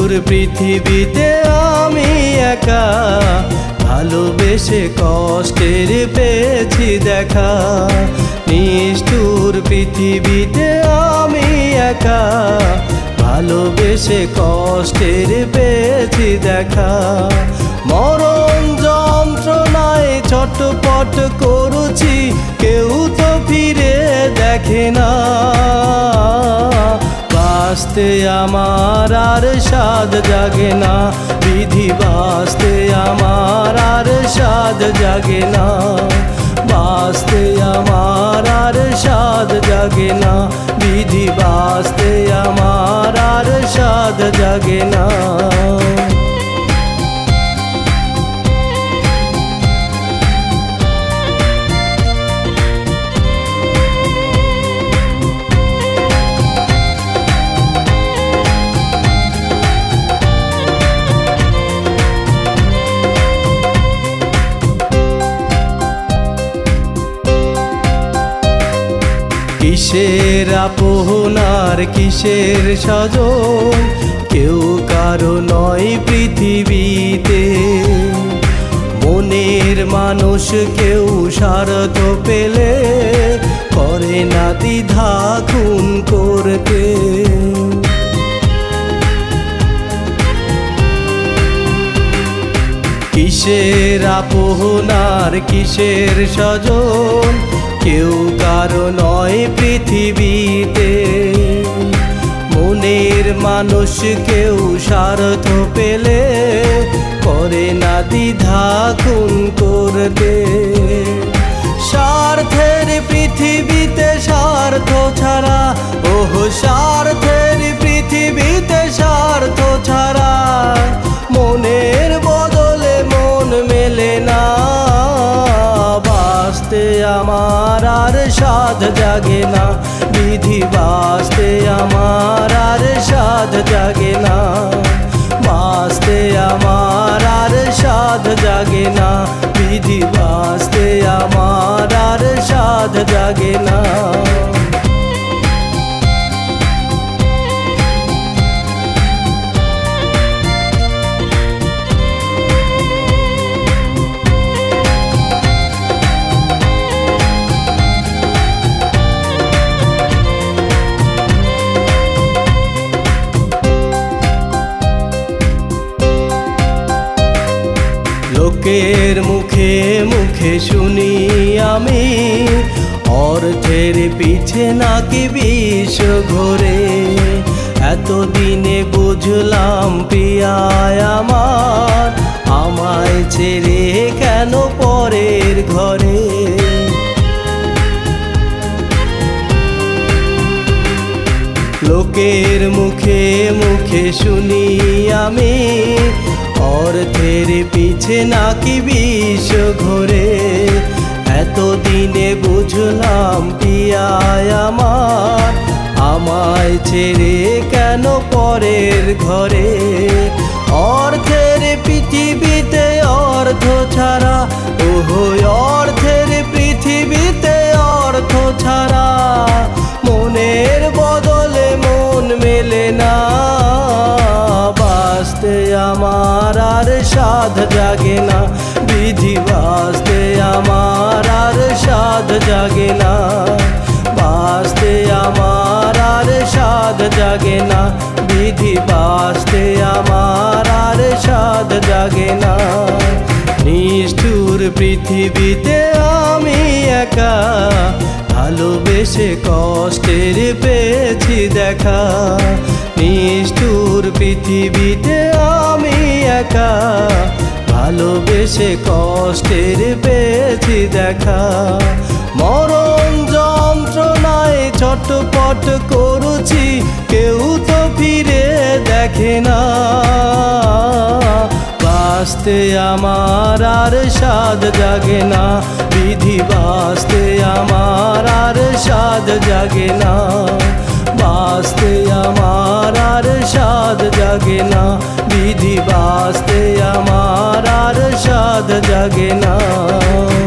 নিষ্ঠুর পৃথিবীতে আমি একা, ভালোবেসে কষ্টের পেয়েছি দেখা। নিষ্ঠুর পৃথিবীতে আমি একা, ভালোবেসে কষ্টের পেয়েছি দেখা। মরণ যন্ত্রণায় ছটপট করছি, কেউ তো ফিরে দেখে না। বাঁচতে আমার আর সাধ জাগে না, বিধি বাঁচতে আমার আর সাধ জাগে না। বাঁচতে আমার আর সাধ জাগে না, বিধি বাঁচতে আমার আর সাধ জাগে না। কিসের আপন আর কিসের স্বজন, কেউ কারো নয় পৃথিবীতে। মনের মানুষ কেউ স্বার্থ পেলে করে না দ্বিধা খুন করতে। কিসের আপন আর কিসের স্বজন, কেউ কারো নয় পৃথিবীতে। মনের মানুষ কেউ স্বার্থ পেলে করে না দ্বিধা খুন করতে। স্বার্থের পৃথিবীতে স্বার্থ ছাড়া, ওহো স্বার্থের পৃথিবীতে স্বার্থ ছাড়া মনের বদলে মন মেলে না। বাঁচতে আমার আর সাধ জাগে না, বিধি বাঁচতে আমার আর সাধ জাগে না। বাঁচতে আমার আর সাধ জাগে না, বিধি বাঁচতে আমার আর সাধ জাগে না। লোকের মুখে মুখে শুনি আমি, অর্থের পিছে নাকি বিষ ঘোরে। এতদিনে বুঝলাম প্রিয়ায় আমার, আমায় ছেড়ে কেন পরের ঘরে। লোকের মুখে মুখে শুনি আমি, অর্থের পিছে নাকি বিষ ঘোরে। এতদিনে বুঝলাম প্রিয়ায় আমার, আমায় ছেড়ে কেন পরের ঘরে। অর্থের পৃথিবীতে অর্থ ছাড়া, ওহো অর্থের পৃথিবীতে অর্থ ছাড়া মনের বদলে মন মেলে না। বাঁচতে আমার আর সাধ জাগে না, বিধি বাঁচতে আমার আর সাধ জাগে না। বাঁচতে আমার আর সাধ জাগে না, বিধি বাঁচতে আমার আর সাধ জাগে না। নিষ্ঠুর পৃথিবীতে আমি একা, ভালোবেসে কষ্টের পেয়েছি দেখা। নিষ্ঠুর পৃথিবীতে আমি একা, ভালোবেসে কষ্টের পেয়েছি দেখা। মরণ যন্ত্রণায় ছটপট করছি, কেউ তো ফিরে দেখে না। বাঁচতে আমার আর সাধ জাগে না, বিধি বাঁচতে আমার আর সাধ জাগে না। বাঁচতে আমার আর সাধ জাগে না, বিধি বাঁচতে আমার আর সাধ জাগে না।